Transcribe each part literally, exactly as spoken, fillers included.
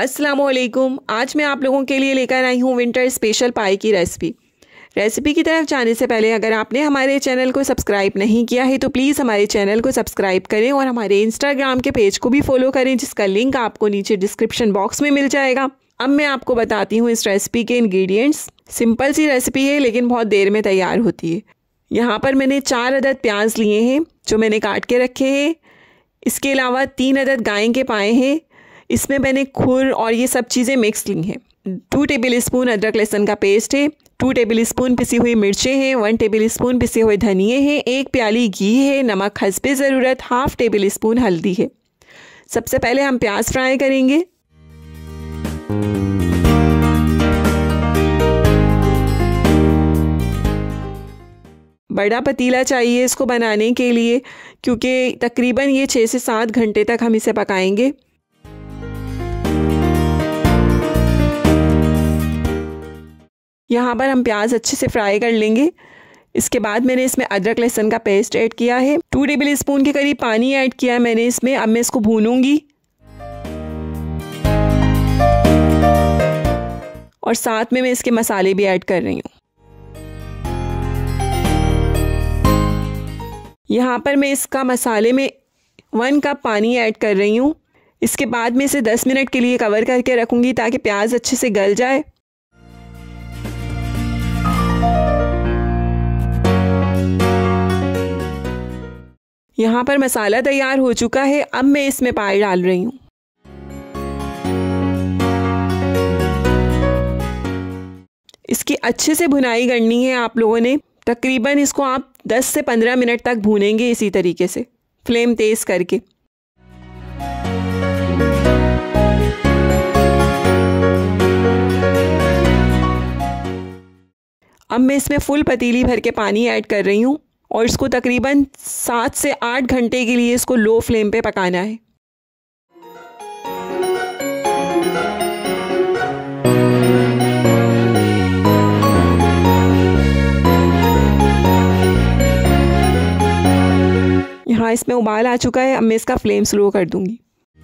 अस्सलामुअलैकुम। आज मैं आप लोगों के लिए लेकर आई हूँ विंटर स्पेशल पाई की रेसिपी। रेसिपी की तरफ जाने से पहले अगर आपने हमारे चैनल को सब्सक्राइब नहीं किया है तो प्लीज़ हमारे चैनल को सब्सक्राइब करें और हमारे इंस्टाग्राम के पेज को भी फॉलो करें, जिसका लिंक आपको नीचे डिस्क्रिप्शन बॉक्स में मिल जाएगा। अब मैं आपको बताती हूँ इस रेसिपी के इंग्रेडिएंट्स। सिंपल सी रेसिपी है लेकिन बहुत देर में तैयार होती है। यहाँ पर मैंने चार अदद प्याज लिए हैं जो मैंने काट के रखे हैं। इसके अलावा तीन अदद गाय के पाए हैं। इसमें मैंने खुर और ये सब चीज़ें मिक्स ली हैं। टू टेबल स्पून अदरक लहसुन का पेस्ट है, टू टेबल स्पून पिसी हुई मिर्चें हैं, वन टेबल स्पून पिसे हुए धनिए हैं, एक प्याली घी है, नमक हस्बे ज़रूरत, हाफ टेबल स्पून हल्दी है। सबसे पहले हम प्याज फ्राई करेंगे। बड़ा पतीला चाहिए इसको बनाने के लिए, क्योंकि तकरीबन ये छः से सात घंटे तक हम इसे पकाएंगे। यहाँ पर हम प्याज अच्छे से फ्राई कर लेंगे। इसके बाद मैंने इसमें अदरक लहसुन का पेस्ट ऐड किया है। टू टेबल स्पून के करीब पानी ऐड किया है मैंने इसमें। अब मैं इसको भूनूंगी और साथ में मैं इसके मसाले भी ऐड कर रही हूँ। यहाँ पर मैं इसका मसाले में वन कप पानी ऐड कर रही हूँ। इसके बाद मैं इसे दस मिनट के लिए कवर करके रखूँगी ताकि प्याज अच्छे से गल जाए। यहाँ पर मसाला तैयार हो चुका है। अब मैं इसमें पाई डाल रही हूँ। इसकी अच्छे से भुनाई करनी है आप लोगों ने। तकरीबन इसको आप दस से पंद्रह मिनट तक भूनेंगे इसी तरीके से, फ्लेम तेज करके। अब मैं इसमें फुल पतीली भर के पानी ऐड कर रही हूँ और इसको तकरीबन सात से आठ घंटे के लिए इसको लो फ्लेम पे पकाना है। यहाँ इसमें उबाल आ चुका है। अब मैं इसका फ्लेम स्लो कर दूंगी।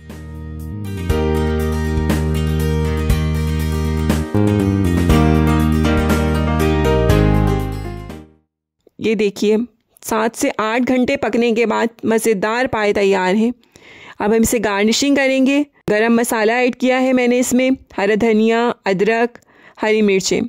ये देखिए, सात से आठ घंटे पकने के बाद मज़ेदार पाए तैयार हैं। अब हम इसे गार्निशिंग करेंगे। गरम मसाला ऐड किया है मैंने इसमें, हरा धनिया, अदरक, हरी मिर्चें।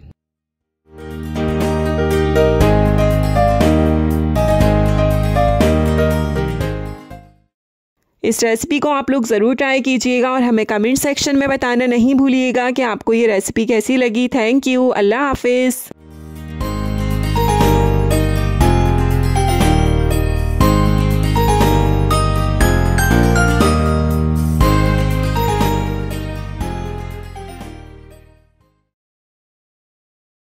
इस रेसिपी को आप लोग ज़रूर ट्राई कीजिएगा और हमें कमेंट सेक्शन में बताना नहीं भूलिएगा कि आपको ये रेसिपी कैसी लगी। Thank you. अल्लाह हाफिज़।